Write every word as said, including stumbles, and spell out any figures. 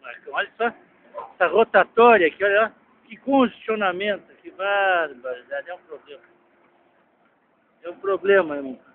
Marcão. Olha só essa rotatória aqui, olha. Que congestionamento, que barbaridade. É um problema. É um problema, irmão.